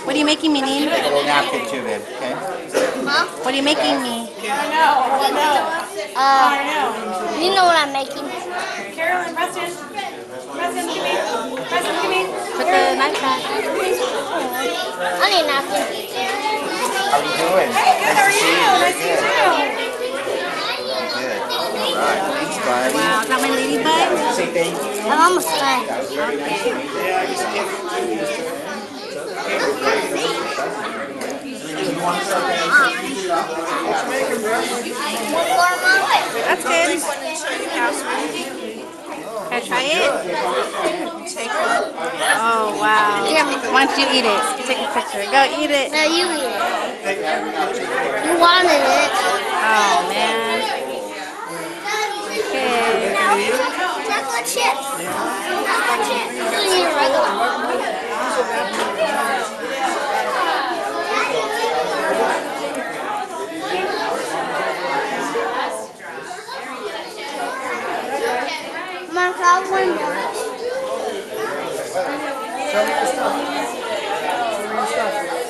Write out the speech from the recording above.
What are you making me, Nene? Take a little napkin too, babe. Okay. Huh? What are you making me? You know what I'm making. Carolyn, Preston. Preston, come here. Preston, come here. Put the knife back. I need a napkin. How you doing? Hey, good. How are Nice to see you? you. Nice to see you Good. too. Good. All right. Thanks, buddy. Wow, is that my ladybug? Say thank you. I'm almost done. That was very nice to meet you. You want something? One more, Mom. That's good. Can I try it? Oh, wow. Why don't you eat it? Take a picture. Go eat it. No, you eat it. You wanted it. Oh, man. Okay. Chocolate chips. Chocolate chips. You need a regular. Mom, can I have one more? Show me your stuff. Show me your stuff.